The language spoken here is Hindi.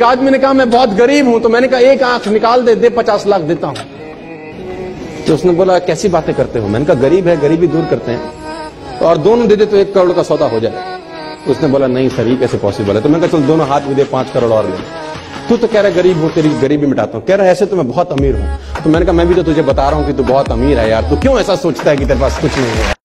आदमी ने कहा मैं बहुत गरीब हूं, तो मैंने कहा एक आंख निकाल दे 50 लाख देता हूं। तो उसने बोला कैसी बातें करते हो? मैंने कहा गरीब है, गरीबी दूर करते हैं, और दोनों दे दे तो 1 करोड़ का सौदा हो जाए। तो उसने बोला नहीं सर, ये कैसे पॉसिबल है? तो मैंने कहा चल दोनों हाथ में दे 5 करोड़ और ले। तू तो कह रहा गरीब हूं, तेरी गरीबी मिटाता हूं। कह रहा है ऐसे तो मैं बहुत अमीर हूं। तो मैंने कहा मैं भी तो तुझे बता रहा हूं कि तू बहुत अमीर है यार, तू क्यों ऐसा सोचता है कि तेरे पास कुछ नहीं है।